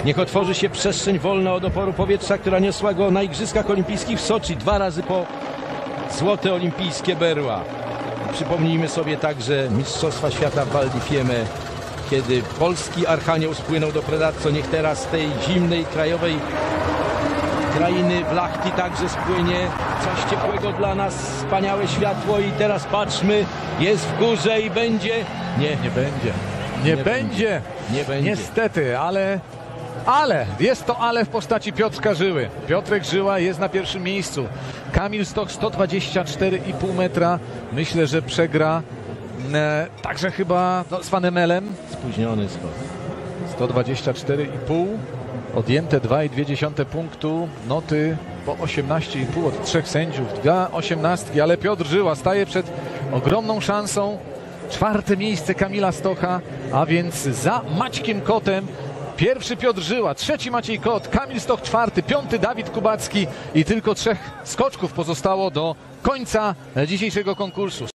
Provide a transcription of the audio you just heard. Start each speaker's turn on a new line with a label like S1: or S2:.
S1: Niech otworzy się przestrzeń wolna od oporu powietrza, która niosła go na Igrzyskach Olimpijskich w Soczi 2 razy po złote olimpijskie berła. Przypomnijmy sobie także Mistrzostwa Świata w Val di Fiemme, kiedy polski Archanioł spłynął do Predazzo. Niech teraz z tej zimnej, krajowej krainy w Lahti także spłynie coś ciepłego dla nas, wspaniałe światło. I teraz patrzmy, jest w górze i będzie... Nie będzie.
S2: Nie będzie. Niestety, ale jest to ale w postaci Piotrka Żyły. Piotrek Żyła jest na pierwszym miejscu. Kamil Stoch 124,5 metra. Myślę, że przegra także chyba z Vanemelem.
S1: Spóźniony skok.
S2: 124,5. Odjęte 2,2 punktu. Noty po 18,5 od 3 sędziów. 2,18, ale Piotr Żyła staje przed ogromną szansą. 4. miejsce Kamila Stocha, a więc za Maćkiem Kotem. 1. Piotr Żyła, 3. Maciej Kot, Kamil Stoch 4., 5. Dawid Kubacki i tylko 3 skoczków pozostało do końca dzisiejszego konkursu.